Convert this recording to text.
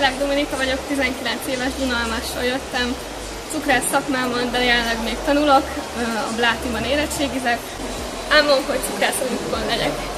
Deák Dominika vagyok, 19 éves, Dunalmásról jöttem. Cukrász szakmámon, de jelenleg még tanulok, a Blátiban érettségizek. Álmom, hogy cukrászolimpikon legyek.